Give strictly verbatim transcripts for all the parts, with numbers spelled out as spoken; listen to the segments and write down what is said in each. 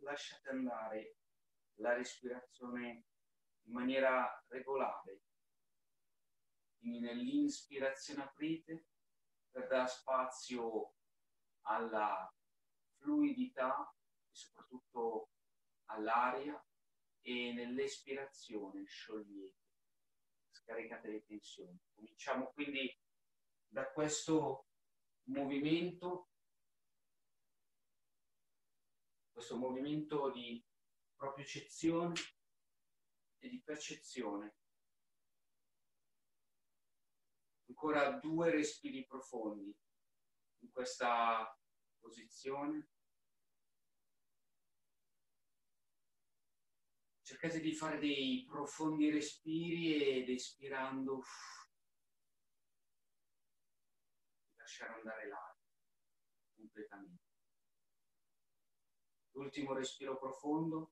lasciate andare la respirazione in maniera regolare. Quindi nell'inspirazione aprite per dare spazio alla fluidità e soprattutto all'aria, e nell'espirazione sciogliete, scaricate le tensioni. Cominciamo quindi da questo movimento, questo movimento di propiocezione e di percezione. Ancora due respiri profondi in questa posizione. Cercate di fare dei profondi respiri ed espirando lasciare andare l'aria completamente. L'ultimo respiro profondo.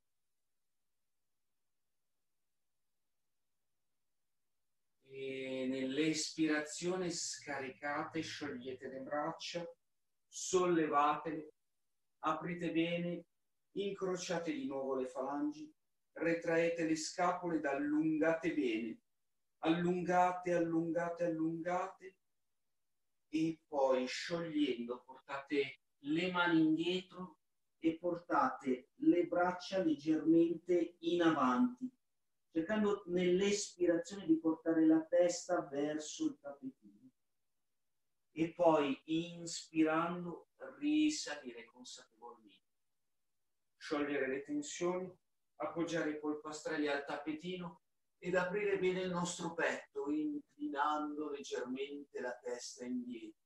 E nell'espirazione scaricate, sciogliete le braccia, sollevatele, aprite bene, incrociate di nuovo le falangi, retraete le scapole ed allungate bene. Allungate, allungate, allungate e poi sciogliendo portate le mani indietro e portate le braccia leggermente in avanti, cercando nell'espirazione di portare la testa verso il tappetino e poi inspirando risalire consapevolmente, sciogliere le tensioni, appoggiare i polpastrelli al tappetino ed aprire bene il nostro petto, inclinando leggermente la testa indietro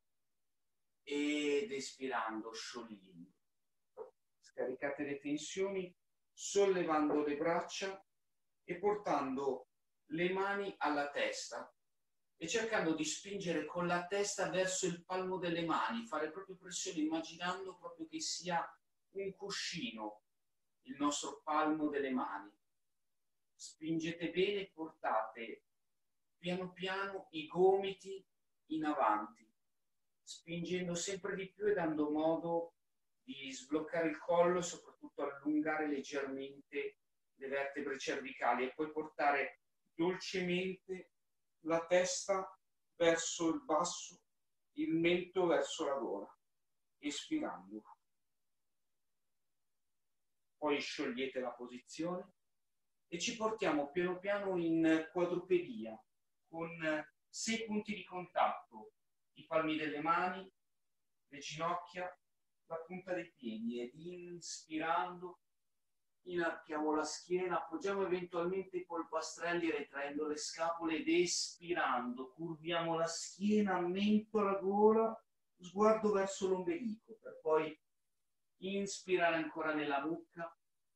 ed espirando, sciogliendo. Scaricate le tensioni, sollevando le braccia e portando le mani alla testa e cercando di spingere con la testa verso il palmo delle mani, fare proprio pressione, immaginando proprio che sia un cuscino il nostro palmo delle mani. Spingete bene, portate piano piano i gomiti in avanti, spingendo sempre di più e dando modo di sbloccare il collo e soprattutto allungare leggermente le vertebre cervicali e poi portare dolcemente la testa verso il basso, il mento verso la gola, espirando. Poi sciogliete la posizione e ci portiamo piano piano in quadrupedia con sei punti di contatto, i palmi delle mani, le ginocchia, la punta dei piedi, ed inspirando inarchiamo la schiena, appoggiamo eventualmente i polpastrelli retraendo le scapole ed espirando curviamo la schiena, mento alla gola, sguardo verso l'ombelico per poi inspirare ancora nella nuca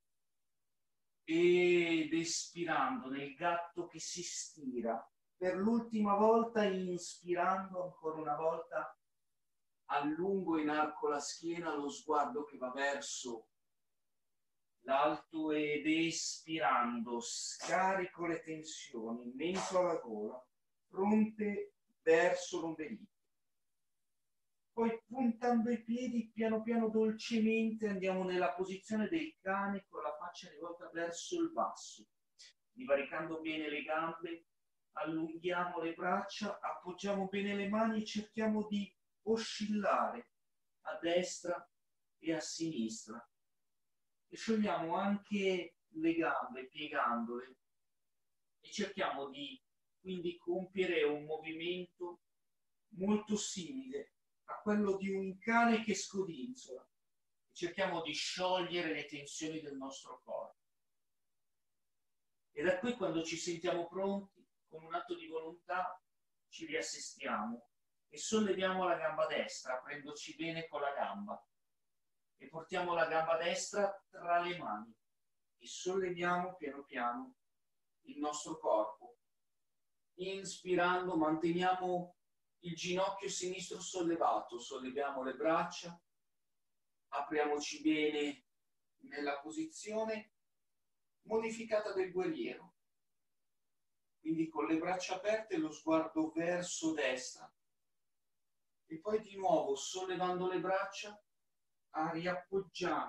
ed espirando nel gatto che si stira. Per l'ultima volta, inspirando ancora una volta, allungo in arco la schiena, lo sguardo che va verso l'alto ed espirando scarico le tensioni, mento alla gola, fronte verso l'ombelico. Poi puntando i piedi piano piano dolcemente andiamo nella posizione del cane con la faccia rivolta verso il basso, divaricando bene le gambe, allunghiamo le braccia, appoggiamo bene le mani e cerchiamo di oscillare a destra e a sinistra. E sciogliamo anche le gambe piegandole e cerchiamo di quindi compiere un movimento molto simile a quello di un cane che scodinzola. E cerchiamo di sciogliere le tensioni del nostro corpo. E da qui, quando ci sentiamo pronti, con un atto di volontà ci riassistiamo e solleviamo la gamba destra, prendoci bene con la gamba. E portiamo la gamba destra tra le mani e solleviamo piano piano il nostro corpo. Inspirando manteniamo il ginocchio sinistro sollevato, solleviamo le braccia, apriamoci bene nella posizione modificata del guerriero. Quindi con le braccia aperte lo sguardo verso destra e poi di nuovo sollevando le braccia riappoggiamo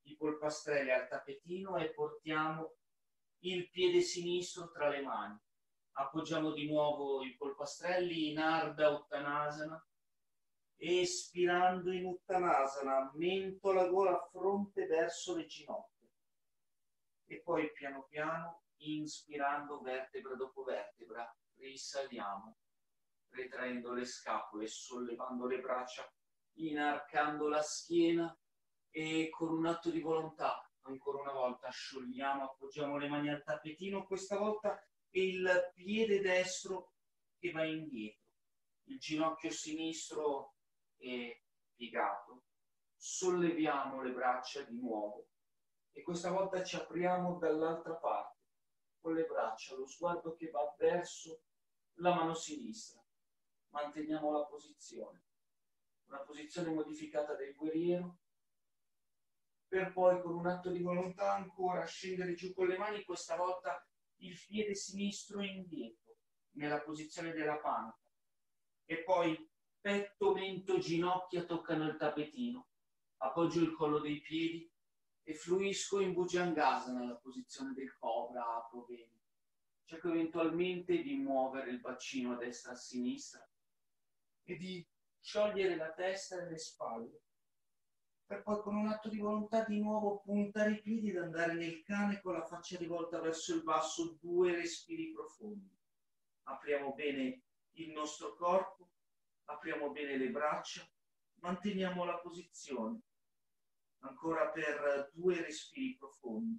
i polpastrelli al tappetino e portiamo il piede sinistro tra le mani. Appoggiamo di nuovo i polpastrelli in Ardha Uttanasana. Espirando in Uttanasana, mento la gola, fronte verso le ginocchia. E poi piano piano, inspirando vertebra dopo vertebra, risaliamo, retraendo le scapole, sollevando le braccia, inarcando la schiena e con un atto di volontà, ancora una volta, sciogliamo, appoggiamo le mani al tappetino, questa volta il piede destro che va indietro, il ginocchio sinistro è piegato, solleviamo le braccia di nuovo e questa volta ci apriamo dall'altra parte, con le braccia, lo sguardo che va verso la mano sinistra. Manteniamo la posizione, una posizione modificata del guerriero, per poi con un atto di volontà ancora scendere giù con le mani, questa volta il piede sinistro indietro, nella posizione della panca, e poi petto, mento, ginocchia toccano il tappetino, appoggio il collo dei piedi e fluisco in Bhujangasana, nella posizione del cobra, apro bene. Cerco eventualmente di muovere il bacino a destra e a sinistra e di sciogliere la testa e le spalle, per poi con un atto di volontà di nuovo puntare i piedi ed andare nel cane con la faccia rivolta verso il basso, due respiri profondi. Apriamo bene il nostro corpo, apriamo bene le braccia, manteniamo la posizione. Ancora per due respiri profondi.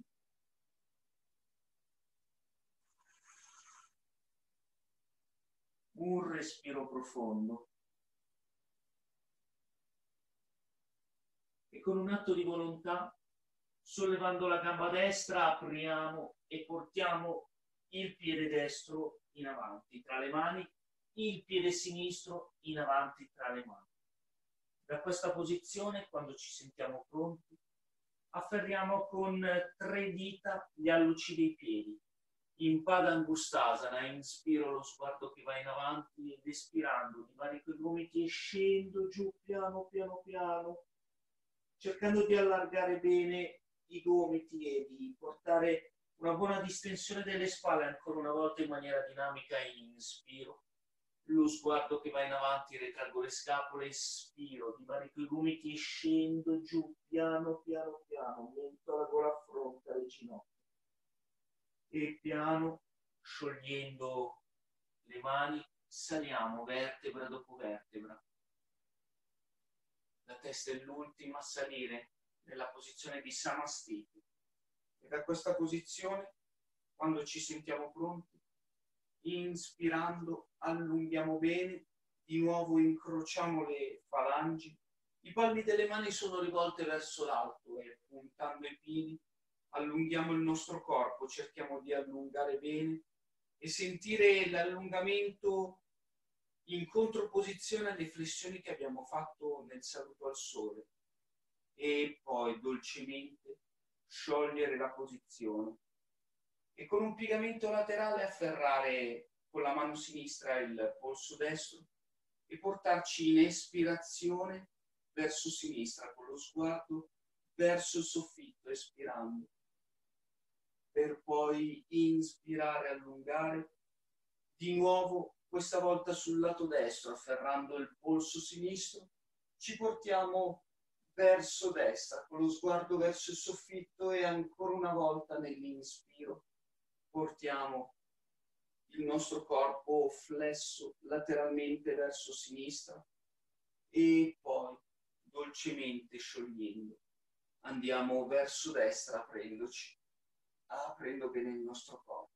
Un respiro profondo. E con un atto di volontà, sollevando la gamba destra, apriamo e portiamo il piede destro in avanti tra le mani, il piede sinistro in avanti tra le mani. Da questa posizione, quando ci sentiamo pronti, afferriamo con tre dita gli alluci dei piedi. In Padangustasana inspiro lo sguardo che va in avanti ed espirando divarico i gomiti e scendo giù piano piano piano, cercando di allargare bene i gomiti e di portare una buona distensione delle spalle, ancora una volta in maniera dinamica. Inspiro, lo sguardo che va in avanti, retraggo le scapole, espiro, divarico i gomiti e scendo giù piano piano piano, mento la gola, affronta le ginocchia. E piano, sciogliendo le mani, saliamo vertebra dopo vertebra. La testa è l'ultima a salire nella posizione di Samastiti. E da questa posizione, quando ci sentiamo pronti, inspirando, allunghiamo bene, di nuovo incrociamo le falangi, i palmi delle mani sono rivolte verso l'alto e puntando i piedi allunghiamo il nostro corpo, cerchiamo di allungare bene e sentire l'allungamento in controposizione alle flessioni che abbiamo fatto nel saluto al sole, e poi dolcemente sciogliere la posizione e con un piegamento laterale afferrare con la mano sinistra il polso destro e portarci in espirazione verso sinistra con lo sguardo verso il soffitto, espirando, per poi inspirare, allungare di nuovo, questa volta sul lato destro, afferrando il polso sinistro, ci portiamo verso destra, con lo sguardo verso il soffitto e ancora una volta nell'inspiro portiamo il nostro corpo flesso lateralmente verso sinistra e poi dolcemente sciogliendo andiamo verso destra aprendoci, aprendo bene il nostro corpo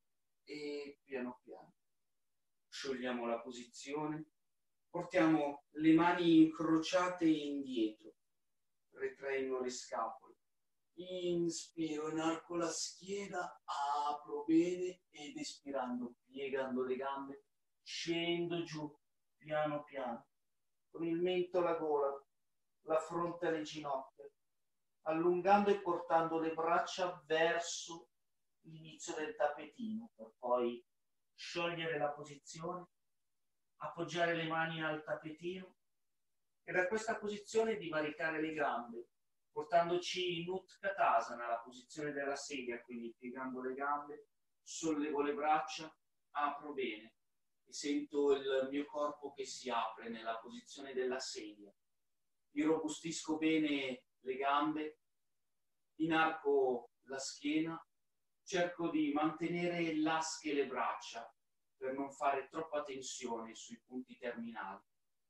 e piano piano sciogliamo la posizione, portiamo le mani incrociate indietro, retraendo le scapole, inspiro, inarco la schiena, apro bene ed espirando, piegando le gambe, scendo giù piano piano, con il mento alla gola, la fronte alle ginocchia, allungando e portando le braccia verso l'inizio del tappetino, per poi sciogliere la posizione, appoggiare le mani al tappetino e da questa posizione divaricare le gambe, portandoci in Utkatasana, la posizione della sedia, quindi piegando le gambe, sollevo le braccia, apro bene e sento il mio corpo che si apre nella posizione della sedia. Irrobustisco bene le gambe, inarco la schiena, cerco di mantenere lasche le braccia per non fare troppa tensione sui punti terminali,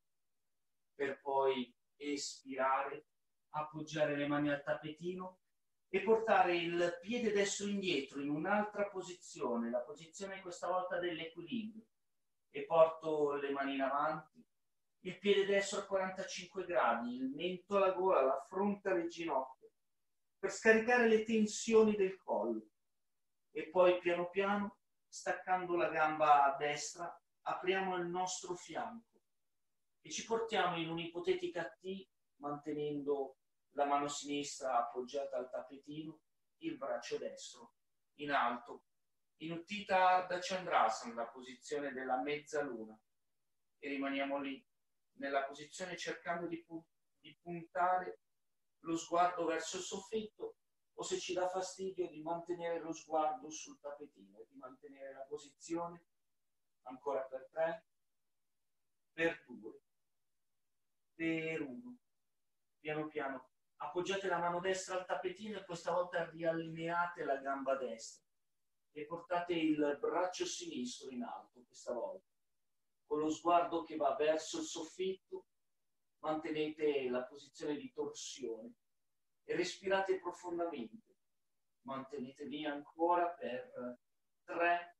per poi espirare, appoggiare le mani al tappetino e portare il piede destro indietro in un'altra posizione, la posizione questa volta dell'equilibrio, e porto le mani in avanti, il piede destro a quarantacinque gradi, il mento alla gola, la fronte alle ginocchia, per scaricare le tensioni del collo, e poi piano piano, staccando la gamba destra, apriamo il nostro fianco e ci portiamo in un'ipotetica T, mantenendo la mano sinistra appoggiata al tappetino, il braccio destro in alto, in Utthita Ardha Chandrasana, la posizione della mezzaluna, e rimaniamo lì, nella posizione cercando di, pu di puntare lo sguardo verso il soffitto, o se ci dà fastidio di mantenere lo sguardo sul tappetino, di mantenere la posizione ancora per tre, per due, per uno. Piano piano appoggiate la mano destra al tappetino e questa volta riallineate la gamba destra e portate il braccio sinistro in alto questa volta, con lo sguardo che va verso il soffitto. Mantenete la posizione di torsione e respirate profondamente. Mantenetevi ancora per tre,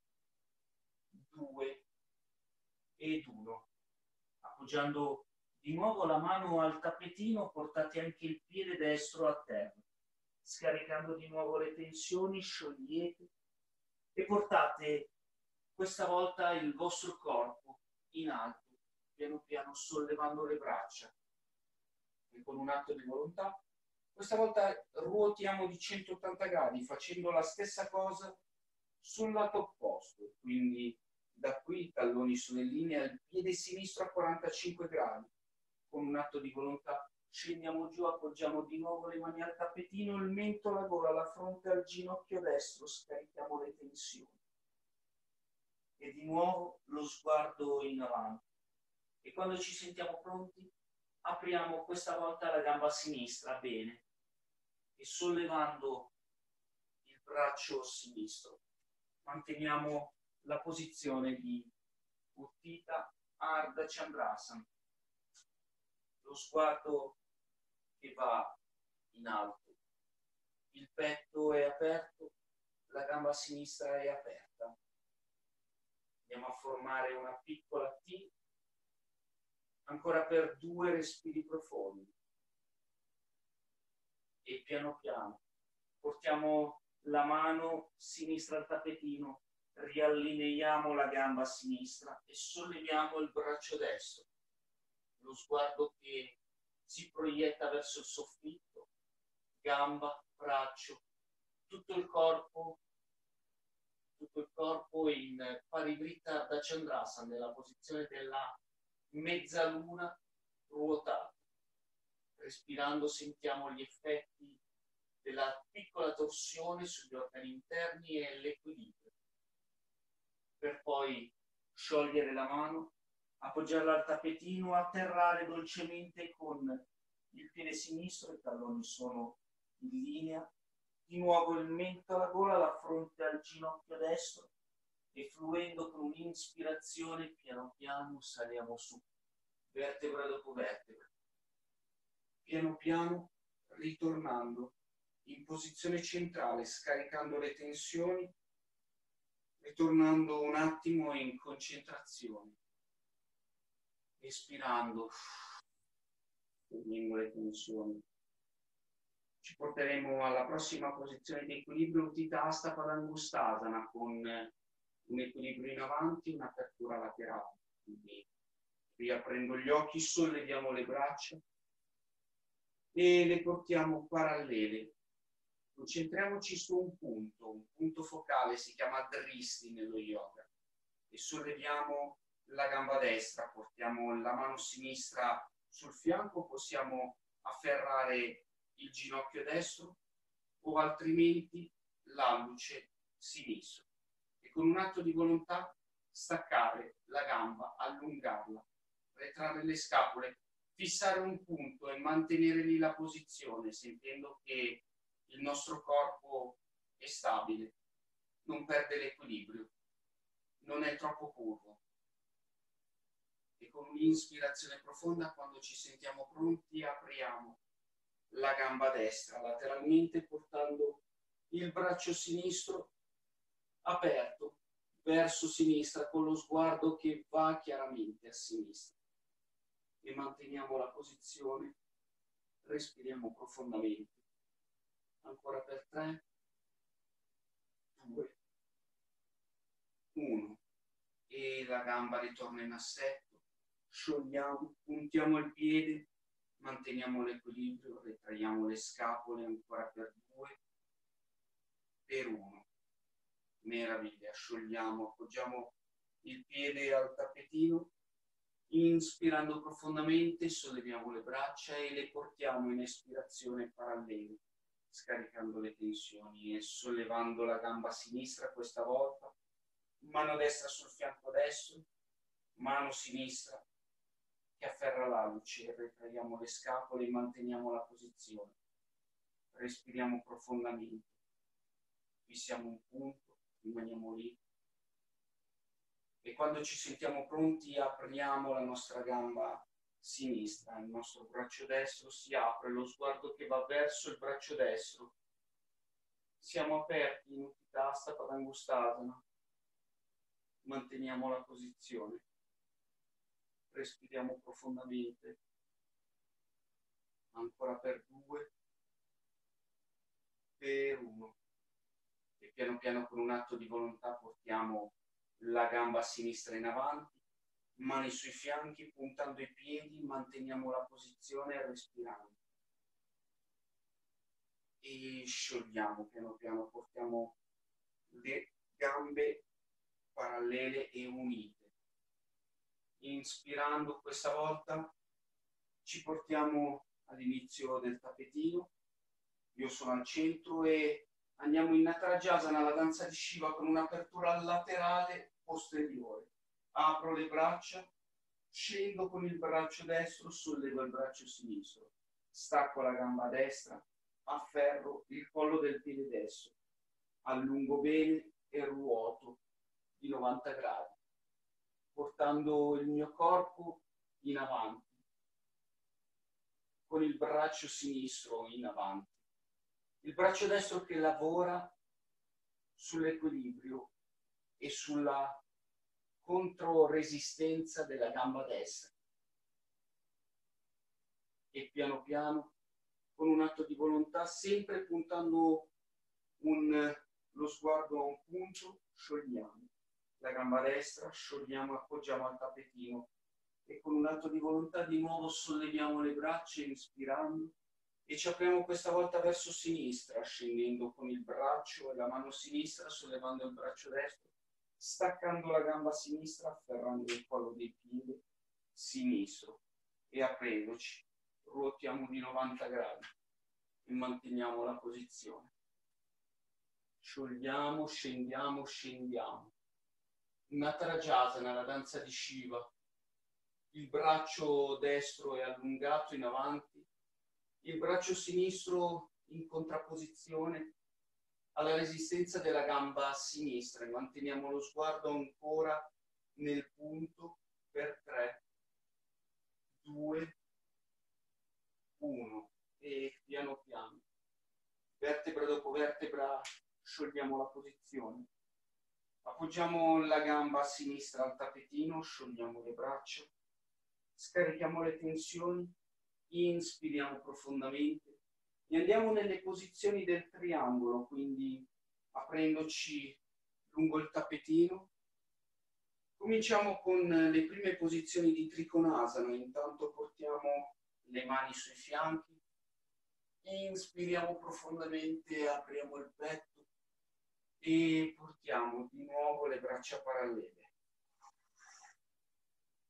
due ed uno. Appoggiando di nuovo la mano al tappetino, portate anche il piede destro a terra. Scaricando di nuovo le tensioni, sciogliete e portate questa volta il vostro corpo in alto, piano piano sollevando le braccia. E con un atto di volontà, questa volta ruotiamo di centottanta gradi, facendo la stessa cosa sul lato opposto. Quindi da qui i talloni sono in linea, il piede sinistro a quarantacinque gradi. Con un atto di volontà scendiamo giù, appoggiamo di nuovo le mani al tappetino, il mento alla gola, la fronte al ginocchio destro, scarichiamo le tensioni. E di nuovo lo sguardo in avanti. E quando ci sentiamo pronti, apriamo questa volta la gamba sinistra bene e sollevando il braccio sinistro manteniamo la posizione di Utthita Ardha Chandrasana. Lo sguardo che va in alto, il petto è aperto, la gamba sinistra è aperta. Andiamo a formare una piccola T, ancora per due respiri profondi. E piano piano portiamo la mano sinistra al tappetino, riallineiamo la gamba sinistra e solleviamo il braccio destro. Lo sguardo che si proietta verso il soffitto, gamba, braccio, tutto il corpo, tutto il corpo in Parivritta Ardha Chandrasana, nella posizione della mezzaluna ruotata. Respirando sentiamo gli effetti della piccola torsione sugli organi interni e l'equilibrio. Per poi sciogliere la mano, appoggiarla al tappetino, atterrare dolcemente con il piede sinistro, i talloni sono in linea, di nuovo il mento alla gola, la fronte al ginocchio destro e fluendo con un'inspirazione piano piano saliamo su, vertebra dopo vertebra. Piano piano ritornando in posizione centrale, scaricando le tensioni, ritornando un attimo in concentrazione, espirando, togliendo le tensioni. Ci porteremo alla prossima posizione di equilibrio, Utthita Hasta Padangusthasana, con un equilibrio in avanti, un'apertura laterale. Quindi riaprendo gli occhi, solleviamo le braccia e le portiamo parallele. Concentriamoci su un punto, un punto focale, si chiama Dristi nello yoga, e solleviamo la gamba destra, portiamo la mano sinistra sul fianco, possiamo afferrare il ginocchio destro o altrimenti l'alluce sinistro. E con un atto di volontà staccare la gamba, allungarla, retrarre le scapole, fissare un punto e mantenere lì la posizione, sentendo che il nostro corpo è stabile, non perde l'equilibrio, non è troppo curvo. E con un'ispirazione profonda, quando ci sentiamo pronti, apriamo la gamba destra lateralmente, portando il braccio sinistro aperto verso sinistra, con lo sguardo che va chiaramente a sinistra. E manteniamo la posizione, respiriamo profondamente. Ancora per tre, due, uno. E la gamba ritorna in assetto, sciogliamo, puntiamo il piede, manteniamo l'equilibrio, ritraiamo le scapole ancora per due, per uno. Meraviglia, sciogliamo, appoggiamo il piede al tappetino, inspirando profondamente, solleviamo le braccia e le portiamo in espirazione parallele, scaricando le tensioni e sollevando la gamba sinistra questa volta, mano destra sul fianco destro, mano sinistra che afferra l'alluce, ritraiamo le scapole e manteniamo la posizione. Respiriamo profondamente, fissiamo un punto, rimaniamo lì. E quando ci sentiamo pronti apriamo la nostra gamba sinistra, il nostro braccio destro si apre, lo sguardo che va verso il braccio destro. Siamo aperti in Utthita Padangusthasana. Manteniamo la posizione. Respiriamo profondamente. Ancora per due, per uno. E piano piano con un atto di volontà portiamo la gamba sinistra in avanti, mani sui fianchi, puntando i piedi, manteniamo la posizione respirando. E sciogliamo piano piano, portiamo le gambe parallele e unite. Inspirando questa volta ci portiamo all'inizio del tappetino. Io sono al centro e andiamo in Natarajasana, la danza di Shiva, con un'apertura laterale posteriore. Apro le braccia, scendo con il braccio destro, sollevo il braccio sinistro, stacco la gamba destra, afferro il collo del piede destro, allungo bene e ruoto di novanta gradi, portando il mio corpo in avanti, con il braccio sinistro in avanti. Il braccio destro che lavora sull'equilibrio e sulla controresistenza della gamba destra. E piano piano, con un atto di volontà, sempre puntando un, lo sguardo a un punto, sciogliamo la gamba destra, sciogliamo, appoggiamo al tappetino e con un atto di volontà di nuovo solleviamo le braccia inspirando. E ci apriamo questa volta verso sinistra, scendendo con il braccio e la mano sinistra, sollevando il braccio destro, staccando la gamba sinistra, afferrando il collo dei piedi sinistro e aprendoci. Ruotiamo di novanta gradi e manteniamo la posizione. Sciogliamo, scendiamo, scendiamo. Natarajasana, la danza di Shiva. Il braccio destro è allungato in avanti. Il braccio sinistro in contrapposizione alla resistenza della gamba sinistra e manteniamo lo sguardo ancora nel punto per tre, due, uno e piano piano, vertebra dopo vertebra, sciogliamo la posizione. Appoggiamo la gamba sinistra al tappetino, sciogliamo le braccia, scarichiamo le tensioni. Inspiriamo profondamente e andiamo nelle posizioni del triangolo, quindi aprendoci lungo il tappetino. Cominciamo con le prime posizioni di Trikonasana. Intanto portiamo le mani sui fianchi, inspiriamo profondamente, apriamo il petto e portiamo di nuovo le braccia parallele.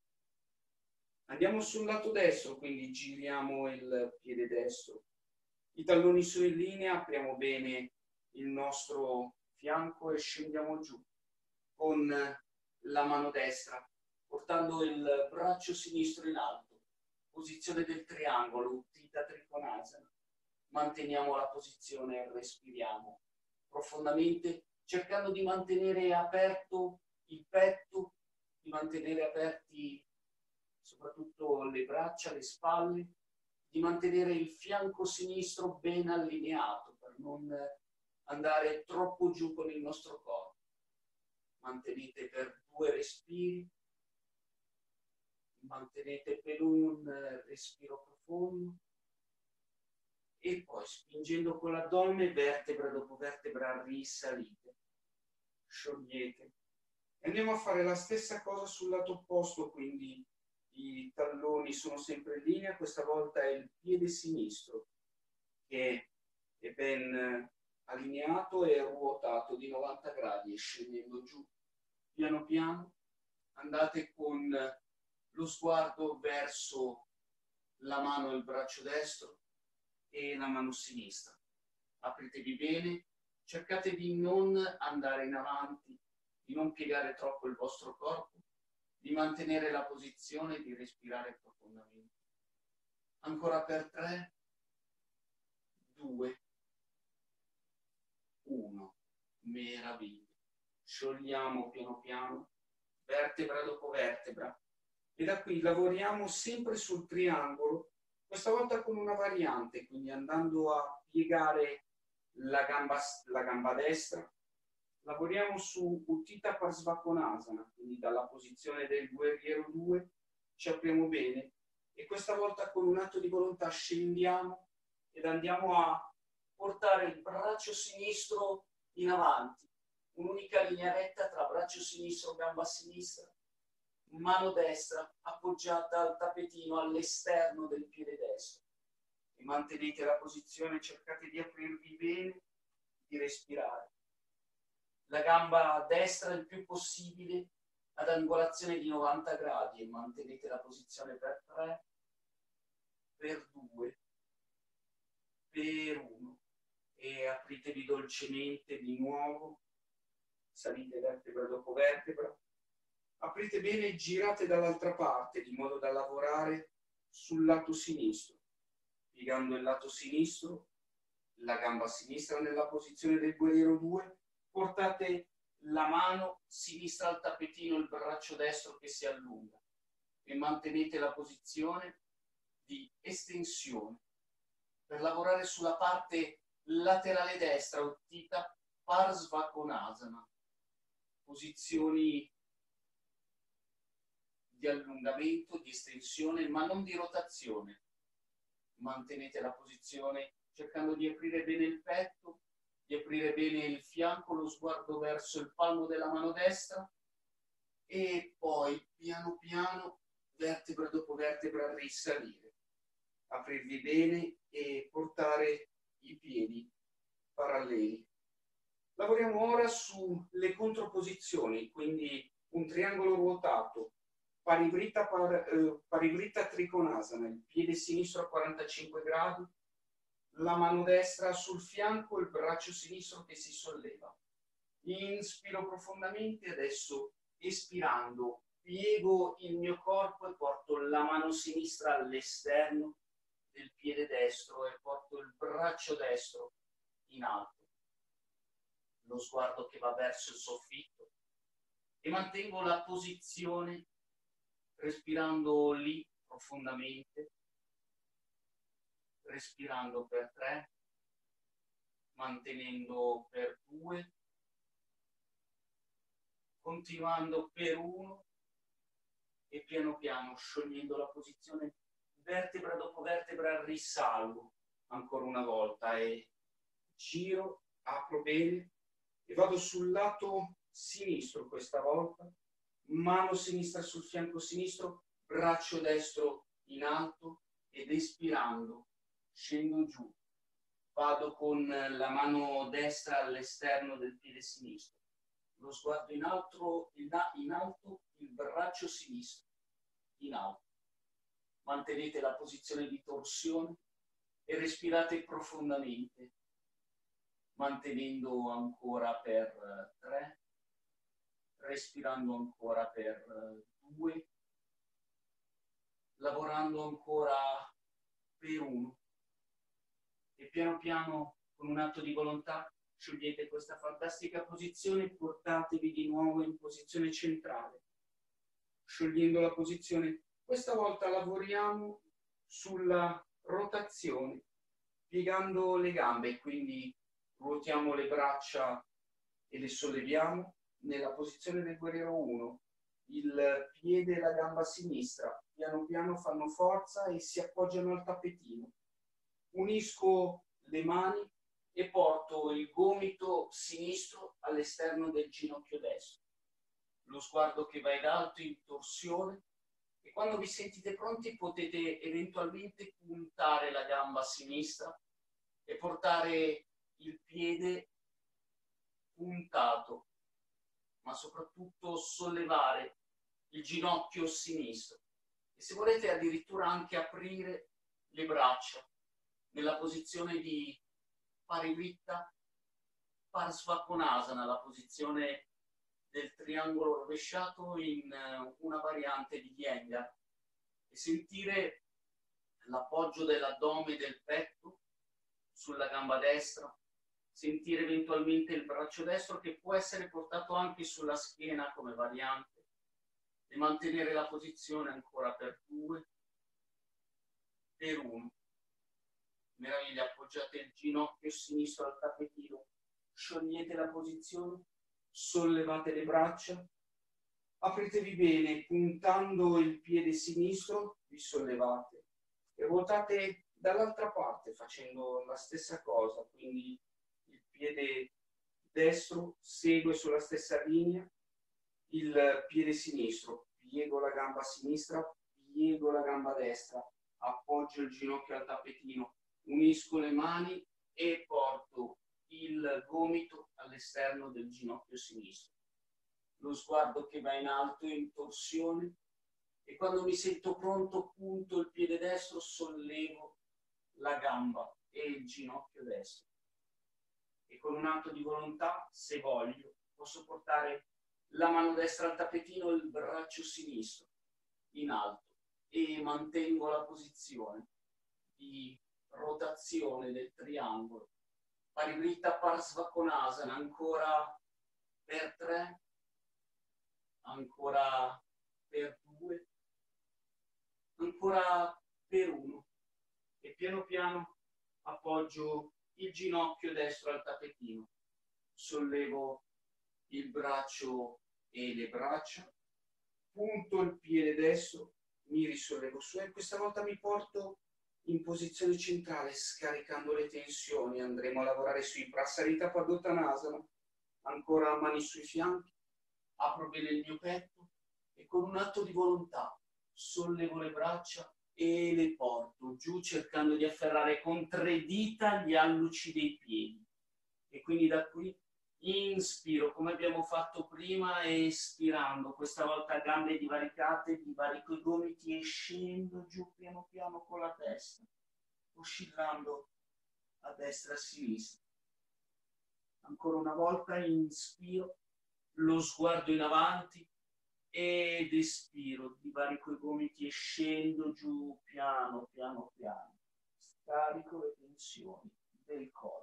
Andiamo sul lato destro, quindi giriamo il piede destro I talloni sono in linea, apriamo bene il nostro fianco e scendiamo giù con la mano destra, portando il braccio sinistro in alto, posizione del triangolo, Utthita Trikonasana. Manteniamo la posizione e respiriamo profondamente, cercando di mantenere aperto il petto, di mantenere aperti soprattutto le braccia, le spalle, di mantenere il fianco sinistro ben allineato per non andare troppo giù con il nostro corpo. Mantenete per due respiri, mantenete per un respiro profondo e poi spingendo con l'addome vertebra dopo vertebra risalite, sciogliete. Andiamo a fare la stessa cosa sul lato opposto, quindi i talloni sono sempre in linea, questa volta è il piede sinistro che è ben allineato e ruotato di novanta gradi e scendendo giù piano piano andate con lo sguardo verso la mano e il braccio destro e la mano sinistra. Apritevi bene, cercate di non andare in avanti, di non piegare troppo il vostro corpo, di mantenere la posizione e di respirare profondamente. Ancora per tre, due, uno. Meraviglia. Sciogliamo piano piano, vertebra dopo vertebra. E da qui lavoriamo sempre sul triangolo, questa volta con una variante, quindi andando a piegare la gamba, la gamba destra. Lavoriamo su Utthita Parsvakonasana, quindi dalla posizione del guerriero due ci apriamo bene e questa volta con un atto di volontà scendiamo ed andiamo a portare il braccio sinistro in avanti, un'unica linea retta tra braccio sinistro e gamba sinistra, mano destra appoggiata al tappetino all'esterno del piede destro e mantenete la posizione, cercate di aprirvi bene, di respirare. La gamba destra il più possibile ad angolazione di novanta gradi e mantenete la posizione per tre, per due, per uno e apritevi dolcemente di nuovo, salite vertebra dopo vertebra, aprite bene e girate dall'altra parte di modo da lavorare sul lato sinistro, piegando il lato sinistro, la gamba sinistra nella posizione del guerriero due, portate la mano sinistra al tappetino, il braccio destro che si allunga e mantenete la posizione di estensione per lavorare sulla parte laterale destra, Utthita Parsvakonasana, posizioni di allungamento, di estensione, ma non di rotazione. Mantenete la posizione cercando di aprire bene il petto, di aprire bene il fianco, lo sguardo verso il palmo della mano destra e poi piano piano, vertebra dopo vertebra, risalire. Aprirvi bene e portare i piedi paralleli. Lavoriamo ora sulle controposizioni, quindi un triangolo ruotato, Parivrtta, par, eh, Parivrtta Trikonasana, il piede sinistro a quarantacinque gradi, la mano destra sul fianco, il braccio sinistro che si solleva. Inspiro profondamente, adesso espirando piego il mio corpo e porto la mano sinistra all'esterno del piede destro e porto il braccio destro in alto. Lo sguardo che va verso il soffitto e mantengo la posizione respirando lì profondamente. Respirando per tre, mantenendo per due, continuando per uno e piano piano sciogliendo la posizione vertebra dopo vertebra, risalgo ancora una volta e giro, apro bene e vado sul lato sinistro questa volta, mano sinistra sul fianco sinistro, braccio destro in alto ed espirando scendo giù, vado con la mano destra all'esterno del piede sinistro, lo sguardo in alto, in alto, il braccio sinistro in alto. Mantenete la posizione di torsione e respirate profondamente, mantenendo ancora per tre, respirando ancora per due, lavorando ancora per uno e piano piano con un atto di volontà sciogliete questa fantastica posizione e portatevi di nuovo in posizione centrale. Sciogliendo la posizione, questa volta lavoriamo sulla rotazione, piegando le gambe, quindi ruotiamo le braccia e le solleviamo nella posizione del guerriero uno. Il piede e la gamba sinistra piano piano fanno forza e si appoggiano al tappetino. Unisco le mani e porto il gomito sinistro all'esterno del ginocchio destro. Lo sguardo che va in alto in torsione e quando vi sentite pronti potete eventualmente puntare la gamba sinistra e portare il piede puntato, ma soprattutto sollevare il ginocchio sinistro. E se volete addirittura anche aprire le braccia nella posizione di Parivritta Parsvakonasana, la posizione del triangolo rovesciato in una variante di Iyengar, e sentire l'appoggio dell'addome e del petto sulla gamba destra, sentire eventualmente il braccio destro che può essere portato anche sulla schiena come variante e mantenere la posizione ancora per due, per uno. Meraviglia, appoggiate il ginocchio sinistro al tappetino, sciogliete la posizione, sollevate le braccia, apritevi bene, puntando il piede sinistro, vi sollevate e ruotate dall'altra parte facendo la stessa cosa, quindi il piede destro segue sulla stessa linea, il piede sinistro, piego la gamba sinistra, piego la gamba destra, appoggio il ginocchio al tappetino, unisco le mani e porto il gomito all'esterno del ginocchio sinistro. Lo sguardo che va in alto in torsione e quando mi sento pronto punto il piede destro, sollevo la gamba e il ginocchio destro. E con un atto di volontà, se voglio, posso portare la mano destra al tappetino e il braccio sinistro in alto e mantengo la posizione di rotazione del triangolo. Parivritta Parsvakonasana, ancora per tre, ancora per due, ancora per uno e piano piano appoggio il ginocchio destro al tappetino, sollevo il braccio e le braccia, punto il piede destro, mi risollevo su e questa volta mi porto in posizione centrale scaricando le tensioni. Andremo a lavorare sui Prasarita Padottanasana, ancora mani sui fianchi, apro bene il mio petto e con un atto di volontà sollevo le braccia e le porto giù cercando di afferrare con tre dita gli alluci dei piedi e quindi da qui inspiro come abbiamo fatto prima, espirando questa volta gambe divaricate, divarico i gomiti e scendo giù piano piano con la testa, oscillando a destra e a sinistra. Ancora una volta inspiro, lo sguardo in avanti ed espiro, divarico i gomiti e scendo giù piano piano piano, scarico le tensioni del collo.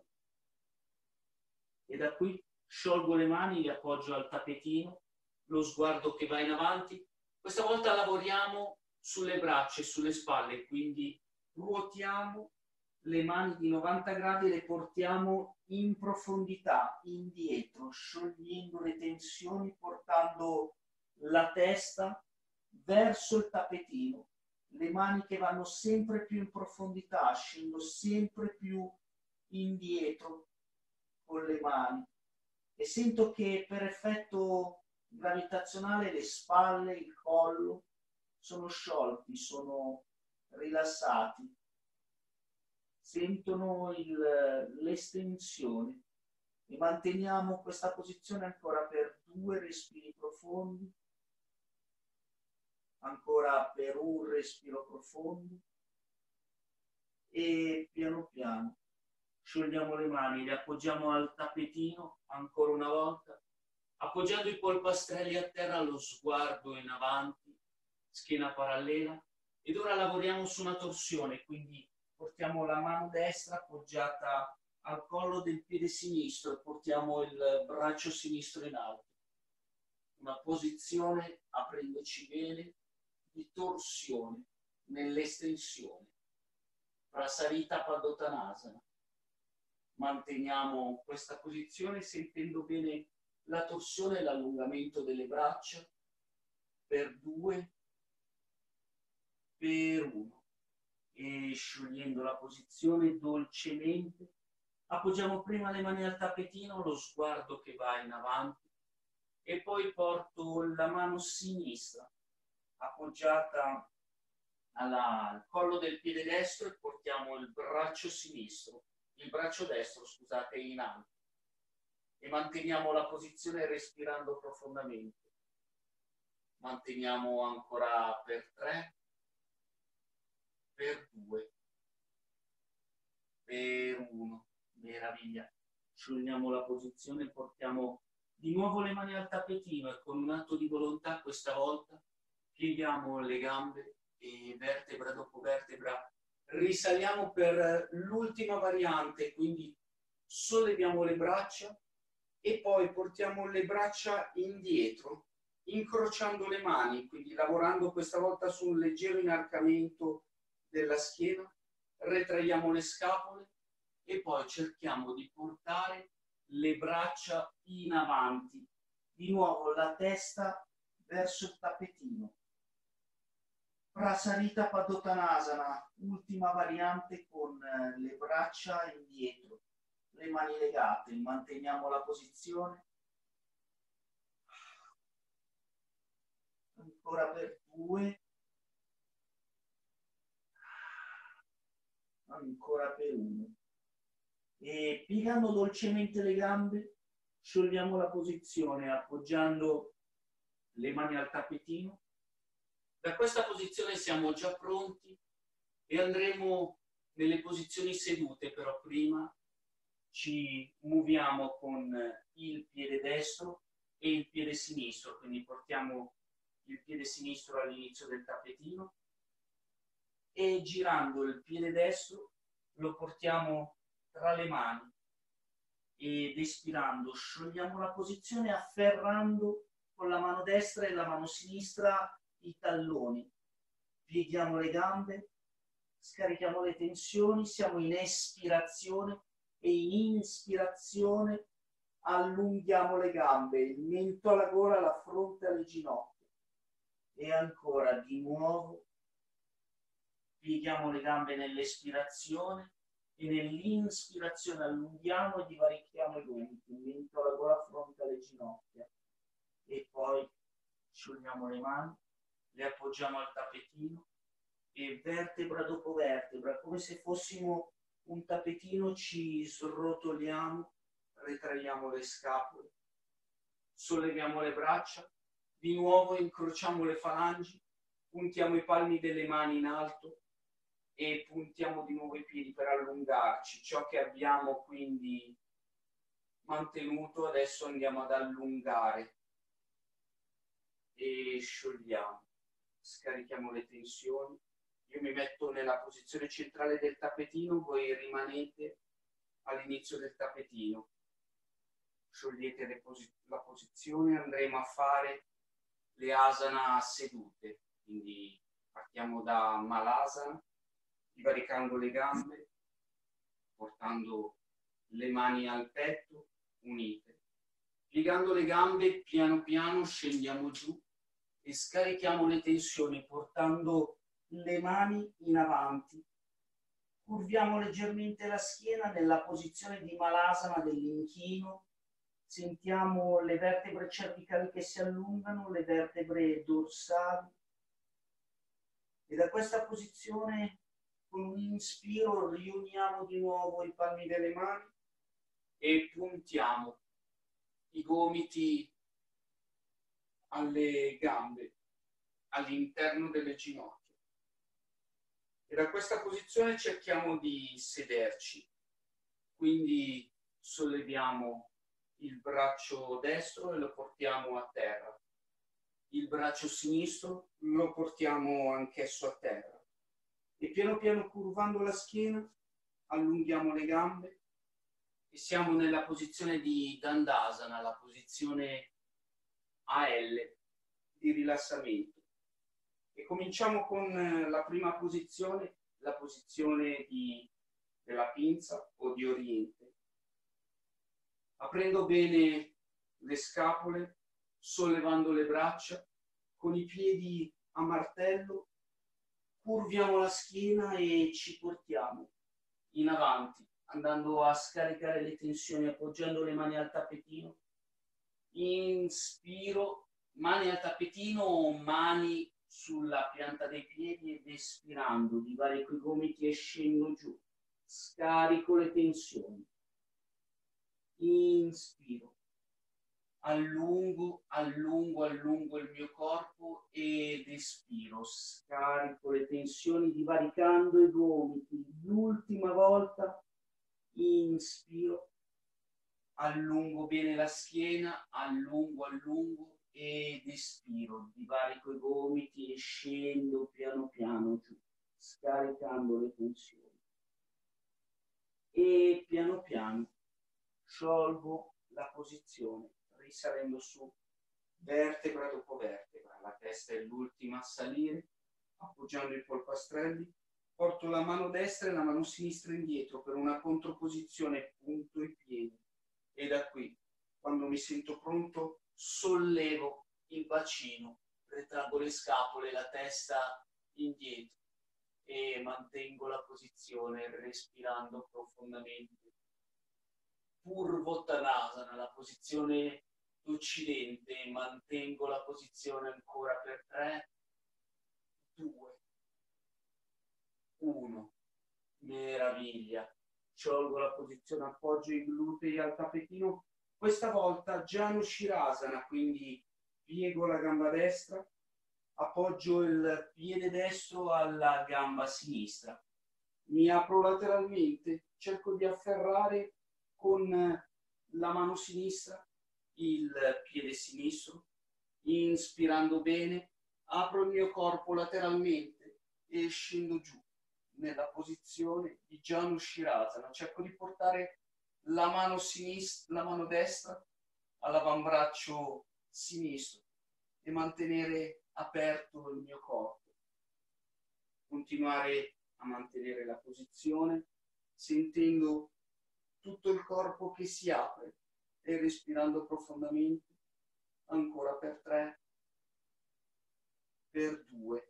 E da qui sciolgo le mani, le appoggio al tappetino, lo sguardo che va in avanti. Questa volta lavoriamo sulle braccia e sulle spalle, quindi ruotiamo le mani di novanta gradi e le portiamo in profondità, indietro, sciogliendo le tensioni, portando la testa verso il tappetino. Le mani che vanno sempre più in profondità, scendo sempre più indietro con le mani e sento che per effetto gravitazionale le spalle, il collo sono sciolti, sono rilassati, sentono l'estensione e manteniamo questa posizione ancora per due respiri profondi, ancora per un respiro profondo e piano piano sciogliamo le mani, le appoggiamo al tappetino ancora una volta, appoggiando i polpastrelli a terra, lo sguardo in avanti, schiena parallela, ed ora lavoriamo su una torsione, quindi portiamo la mano destra appoggiata al collo del piede sinistro e portiamo il braccio sinistro in alto. Una posizione, aprendoci bene, di torsione nell'estensione. Prasarita Padottanasana. Manteniamo questa posizione sentendo bene la torsione e l'allungamento delle braccia per due, per uno. E sciogliendo la posizione dolcemente, appoggiamo prima le mani al tappetino, lo sguardo che va in avanti, e poi porto la mano sinistra appoggiata alla, al collo del piede destro e portiamo il braccio sinistro, il braccio destro, scusate, in alto. E manteniamo la posizione respirando profondamente. Manteniamo ancora per tre, per due, per uno. Meraviglia. Sciogliamo la posizione e portiamo di nuovo le mani al tappetino e con un atto di volontà questa volta pieghiamo le gambe e vertebra dopo vertebra risaliamo per l'ultima variante, quindi solleviamo le braccia e poi portiamo le braccia indietro, incrociando le mani, quindi lavorando questa volta su un leggero inarcamento della schiena, retraiamo le scapole e poi cerchiamo di portare le braccia in avanti, di nuovo la testa verso il tappetino. Prasarita Padottanasana, ultima variante con le braccia indietro, le mani legate, manteniamo la posizione. Ancora per due, ancora per uno. E piegando dolcemente le gambe, sciogliamo la posizione appoggiando le mani al tappetino. Da questa posizione siamo già pronti e andremo nelle posizioni sedute, però prima ci muoviamo con il piede destro e il piede sinistro, quindi portiamo il piede sinistro all'inizio del tappetino e girando il piede destro lo portiamo tra le mani ed espirando sciogliamo la posizione afferrando con la mano destra e la mano sinistra i talloni, pieghiamo le gambe, scarichiamo le tensioni, siamo in espirazione e in inspirazione allunghiamo le gambe, il mento alla gola, la fronte alle ginocchia e ancora di nuovo pieghiamo le gambe nell'espirazione e nell'inspirazione allunghiamo e divarichiamo i gomiti, il mento alla gola, fronte alle ginocchia e poi sciogliamo le mani, le appoggiamo al tappetino e vertebra dopo vertebra, come se fossimo un tappetino, ci srotoliamo, retraiamo le scapole, solleviamo le braccia, di nuovo incrociamo le falangi, puntiamo i palmi delle mani in alto e puntiamo di nuovo i piedi per allungarci. Ciò che abbiamo quindi mantenuto adesso andiamo ad allungare e sciogliamo, scarichiamo le tensioni. Io mi metto nella posizione centrale del tappetino, voi rimanete all'inizio del tappetino. Sciogliete le posi- la posizione, andremo a fare le asana sedute, quindi partiamo da Malasana, divaricando le gambe, portando le mani al petto, unite. Piegando le gambe, piano piano scendiamo giù e scarichiamo le tensioni, portando le mani in avanti. Curviamo leggermente la schiena nella posizione di Malasana dell'inchino. Sentiamo le vertebre cervicali che si allungano, le vertebre dorsali. E da questa posizione, con un inspiro, riuniamo di nuovo i palmi delle mani e puntiamo i gomiti alle gambe, all'interno delle ginocchia. E da questa posizione cerchiamo di sederci. Quindi solleviamo il braccio destro e lo portiamo a terra. Il braccio sinistro lo portiamo anch'esso a terra. E piano piano curvando la schiena, allunghiamo le gambe e siamo nella posizione di Dandasana, la posizione A L di rilassamento. E cominciamo con la prima posizione, la posizione di, della pinza o di oriente. Aprendo bene le scapole, sollevando le braccia, con i piedi a martello, curviamo la schiena e ci portiamo in avanti, andando a scaricare le tensioni, appoggiando le mani al tappetino. Inspiro, mani al tappetino, mani sulla pianta dei piedi ed espirando, divarico i gomiti e scendo giù. Scarico le tensioni. Inspiro. Allungo, allungo, allungo il mio corpo ed espiro. Scarico le tensioni divaricando i gomiti. L'ultima volta. Inspiro. Allungo bene la schiena, allungo, allungo ed espiro. Divarico i gomiti e scendo piano piano giù, scaricando le tensioni. E piano piano sciolgo la posizione, risalendo su vertebra dopo vertebra. La testa è l'ultima a salire, appoggiando i polpastrelli. Porto la mano destra e la mano sinistra indietro per una controposizione, punto i piedi. E da qui, quando mi sento pronto, sollevo il bacino, retraggo le scapole, la testa indietro e mantengo la posizione respirando profondamente. Purvottanasana, la posizione d'occidente, mantengo la posizione ancora per tre, due, uno. Meraviglia. Sciolgo la posizione, appoggio i glutei al tappetino. Questa volta Janushirasana, quindi piego la gamba destra, appoggio il piede destro alla gamba sinistra. Mi apro lateralmente, cerco di afferrare con la mano sinistra il piede sinistro, inspirando bene, apro il mio corpo lateralmente e scendo giù nella posizione di Janushirasana. Cerco di portare la mano sinistra, la mano destra all'avambraccio sinistro e mantenere aperto il mio corpo. Continuare a mantenere la posizione, sentendo tutto il corpo che si apre e respirando profondamente. Ancora per tre, per due,